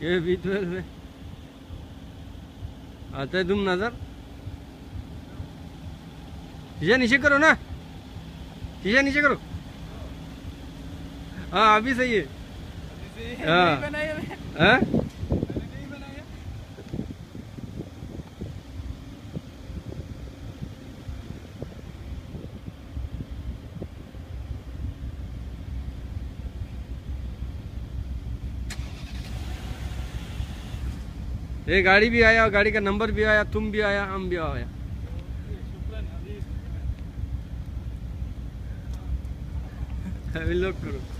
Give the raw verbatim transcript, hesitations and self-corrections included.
ये B twelve में आता है तुम नजर। शीशा नीचे करो ना, शीशा नीचे करो। हाँ अभी सही है। हाँ हाँ ये गाड़ी भी आया, गाड़ी का नंबर भी आया, तुम भी आया, हम भी आया। अभी लोग करो।